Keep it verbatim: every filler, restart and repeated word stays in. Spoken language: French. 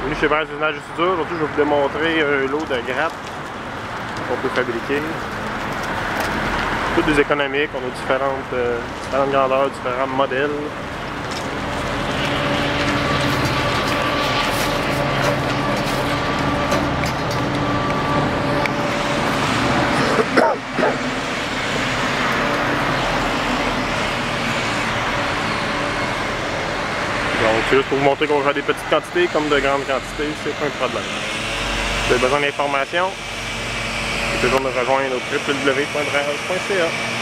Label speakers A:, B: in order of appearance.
A: Bienvenue chez Barnes Usinage de soudure. Aujourd'hui, je vais vous démontrer un lot de grattes qu'on peut fabriquer. Toutes des économiques, on a différentes, euh, différentes grandeurs, différents modèles. Donc, c'est juste pour vous montrer qu'on va faire des petites quantités comme de grandes quantités, c'est pas un problème. Si vous avez besoin d'informations, vous pouvez toujours nous rejoindre au w w w point brasage point c a.